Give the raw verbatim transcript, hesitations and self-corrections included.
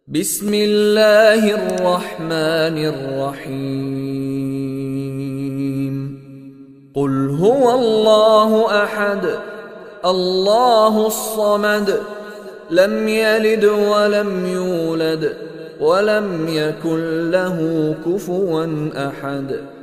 بسم الله الرحمن الرحيم قل هو الله أحد الله الصمد لم يلد ولم يولد ولم يكن له كفوا أحد